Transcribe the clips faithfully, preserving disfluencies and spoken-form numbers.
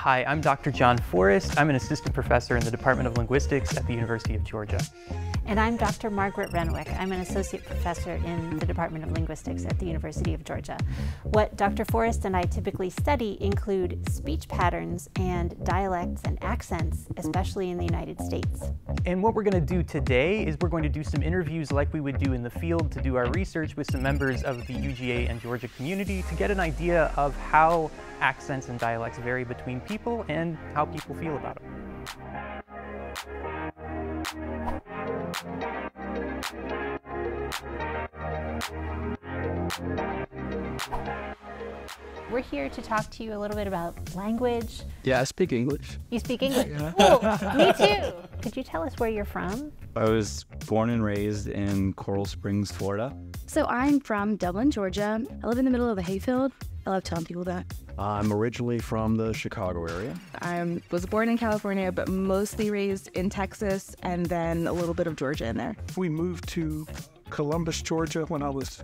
Hi, I'm Doctor John Forrest. I'm an assistant professor in the Department of Linguistics at the University of Georgia. And I'm Doctor Margaret Renwick. I'm an associate professor in the Department of Linguistics at the University of Georgia. What Doctor Forrest and I typically study include speech patterns and dialects and accents, especially in the United States. And what we're going to do today is we're going to do some interviews like we would do in the field to do our research with some members of the U G A and Georgia community to get an idea of how accents and dialects vary between people and how people feel about them. We're here to talk to you a little bit about language. Yeah, I speak English. You speak English? Yeah. Cool, me too. Could you tell us where you're from? I was born and raised in Coral Springs, Florida. So I'm from Dublin, Georgia. I live in the middle of a hayfield. I love telling people that. I'm originally from the Chicago area. I was born in California, but mostly raised in Texas, and then a little bit of Georgia in there. We moved to Columbus, Georgia when I was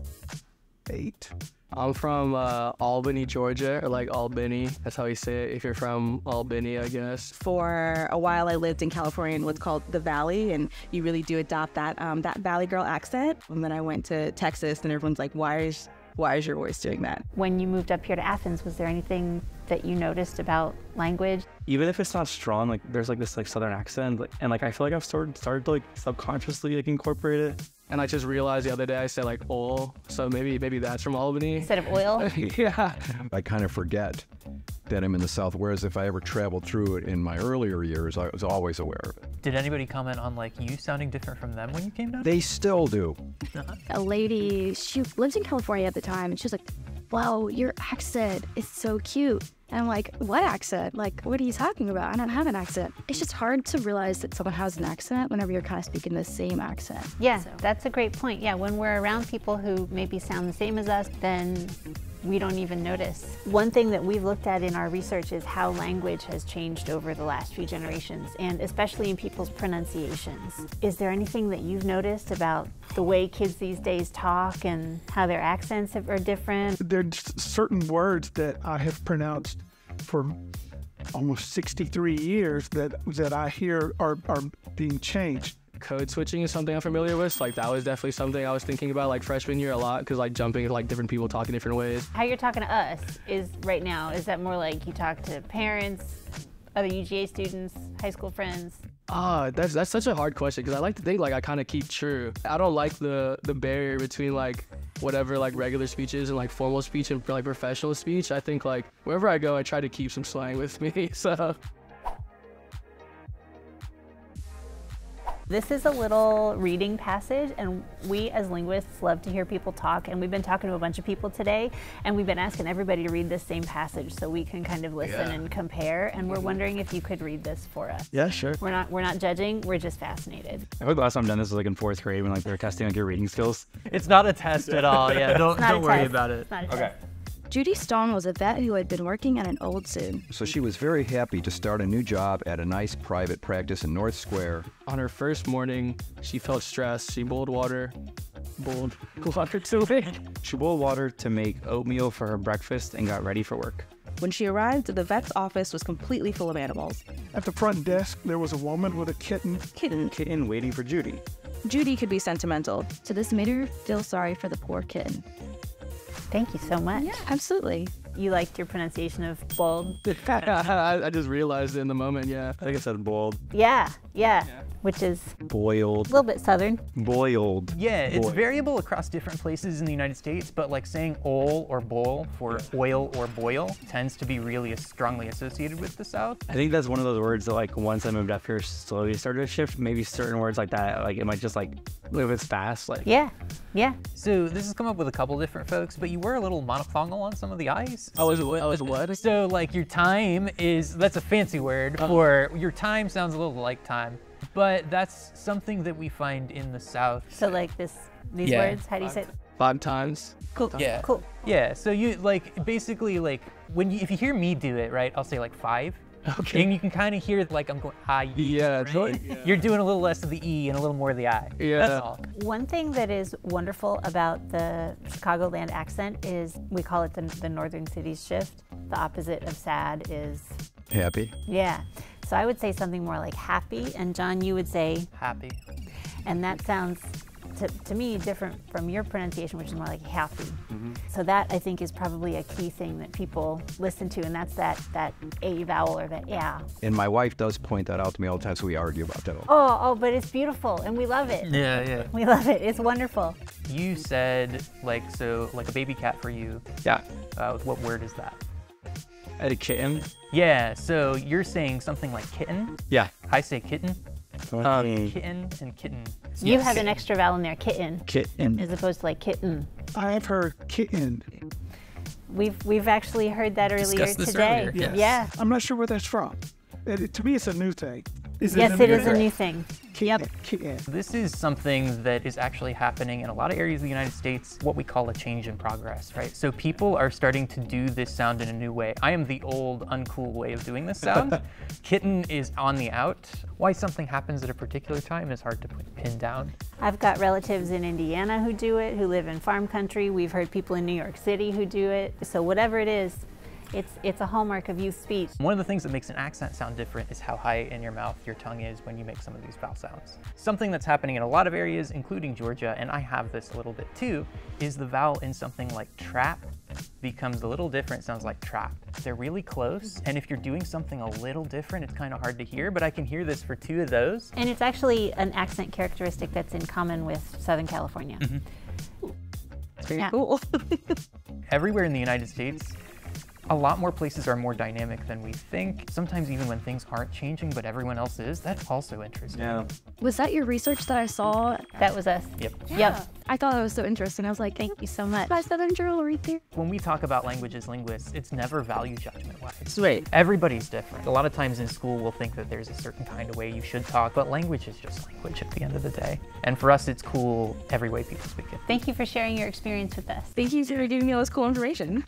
eight. I'm from uh, Albany, Georgia, or like Albany. That's how you say it if you're from Albany, I guess. For a while, I lived in California in what's called the Valley, and you really do adopt that um, that Valley girl accent. And then I went to Texas, and everyone's like, why is, why is your voice doing that? When you moved up here to Athens, was there anything that you noticed about language? Even if it's not strong, like there's like this like Southern accent, like, and like I feel like I've started started to like subconsciously like incorporate it. And I just realized the other day I said like oil, so maybe maybe that's from Albany. Instead of oil? Yeah. I kind of forget that I'm in the South, whereas if I ever traveled through it in my earlier years, I was always aware of it. Did anybody comment on like you sounding different from them when you came down? They still do. A lady, she lived in California at the time, and she was like, wow, your accent is so cute. And I'm like, what accent? Like, what are you talking about? I don't have an accent. It's just hard to realize that someone has an accent whenever you're kind of speaking the same accent. Yeah, So- that's a great point. Yeah, when we're around people who maybe sound the same as us, then we don't even notice. One thing that we've looked at in our research is how language has changed over the last few generations, and especially in people's pronunciations. Is there anything that you've noticed about the way kids these days talk and how their accents are different? There's certain words that I have pronounced for almost sixty-three years that that I hear are, are being changed. Code switching is something I'm familiar with. Like that was definitely something I was thinking about like freshman year a lot, because like jumping to like different people talking different ways. How you're talking to us is right now, is that more like you talk to parents, other U G A students, high school friends? Ah, that's that's such a hard question, because I like to think like I kind of keep true. I don't like the the barrier between like whatever like regular speech is and like formal speech and like professional speech. I think like wherever I go, I try to keep some slang with me. So. This is a little reading passage, and we as linguists love to hear people talk, and we've been talking to a bunch of people today, and we've been asking everybody to read this same passage so we can kind of listen Yeah. and compare, and we're wondering if you could read this for us. Yeah, sure. We're not we're not judging, we're just fascinated. I think the last time I've done this was like in fourth grade when like they were testing like your reading skills. It's not a test at all. Yeah, don't It's not don't a worry test. about it. It's not a Okay. test. Judy Stone was a vet who had been working at an old zoo. So she was very happy to start a new job at a nice private practice in North Square. On her first morning, she felt stressed. She boiled water, boiled water to it. She boiled water to make oatmeal for her breakfast and got ready for work. When she arrived, the vet's office was completely full of animals. At the front desk, there was a woman with a kitten. Kitten. Kitten waiting for Judy. Judy could be sentimental. So this made her feel sorry for the poor kitten. Thank you so much. Yeah, absolutely. You liked your pronunciation of bold? I, I just realized it in the moment, yeah. I think it said boiled. Yeah, yeah, which is Boiled. a little bit southern. Boiled. Yeah, it's Boy. variable across different places in the United States, but like saying ol or boil for oil or boil tends to be really strongly associated with the South. I think that's one of those words that like once I moved up here slowly started to shift. Maybe certain words like that, like it might just like live its fast. Like Yeah, yeah. So this has come up with a couple different folks, but you were a little monophthongal on some of the I's. I was what? I was what? So like your time is, that's a fancy word for your time sounds a little like time, but that's something that we find in the South. So like this, these Yeah. words, how do you say it? Five times. Cool, Yeah. cool. Yeah, so you like basically like when you, if you hear me do it, right, I'll say like five. Okay. And you can kind of hear like I'm going, ah, Yeah, right? totally. You're doing a little less of the E and a little more of the I. Yeah. That's all. One thing that is wonderful about the Chicagoland accent is we call it the, the Northern Cities shift. The opposite of sad is Happy. Yeah. So I would say something more like happy, and John, you would say Happy. and that sounds to, to me different from your pronunciation, which is more like happy. Mm-hmm. So that I think is probably a key thing that people listen to, and that's that that A vowel or that yeah. And my wife does point that out to me all the time, so we argue about that all the time. Oh, oh, but it's beautiful, and we love it. Yeah, yeah. We love it. It's wonderful. You said, like, so, like a baby cat for you. Yeah. Uh, what word is that? I had a kitten. Yeah, so you're saying something like kitten. Yeah. I say kitten. Um, Kitten and kitten. You have an extra vowel in there, kitten, kitten. as opposed to like kitten. I've heard kitten. We've we've actually heard that earlier Discussed this today. earlier, yes. Yeah. I'm not sure where that's from. It, to me, it's a new thing. Is Yes, a it new is a thing? new thing. Kitten. Kitten. This is something that is actually happening in a lot of areas of the United States, what we call a change in progress, right? So people are starting to do this sound in a new way. I am the old, uncool way of doing this sound. Kitten is on the out. Why something happens at a particular time is hard to pin down. I've got relatives in Indiana who do it, who live in farm country. We've heard people in New York City who do it. So whatever it is, it's it's a hallmark of youth speech. One of the things that makes an accent sound different is how high in your mouth your tongue is when you make some of these vowel sounds. Something that's happening in a lot of areas, including Georgia, and I have this a little bit too, is the vowel in something like trap becomes a little different, sounds like trap. They're really close, and if you're doing something a little different, it's kind of hard to hear, but I can hear this for two of those. And it's actually an accent characteristic that's in common with Southern California. Mm-hmm. It's very Yeah. cool. Everywhere in the United States, a lot more places are more dynamic than we think. Sometimes even when things aren't changing, but everyone else is, that's also interesting. Yeah. Was that your research that I saw? That was us. Yep. Yep. I thought that was so interesting. I was like, thank you so much. My Southern Journal right there. When we talk about language as linguists, it's never value judgment wise. Right. Everybody's different. A lot of times in school, we'll think that there's a certain kind of way you should talk, but language is just language at the end of the day. And for us, it's cool every way people speak it. Thank you for sharing your experience with us. Thank you for giving me all this cool information.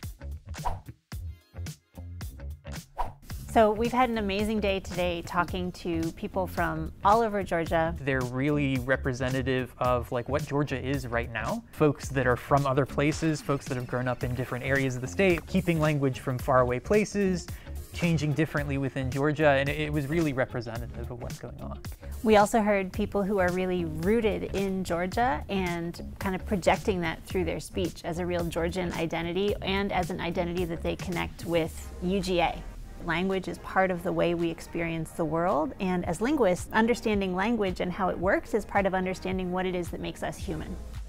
So we've had an amazing day today talking to people from all over Georgia. They're really representative of like what Georgia is right now. Folks that are from other places, folks that have grown up in different areas of the state, keeping language from faraway places, changing differently within Georgia, and it was really representative of what's going on. We also heard people who are really rooted in Georgia and kind of projecting that through their speech as a real Georgian identity and as an identity that they connect with U G A. Language is part of the way we experience the world, and as linguists, understanding language and how it works is part of understanding what it is that makes us human.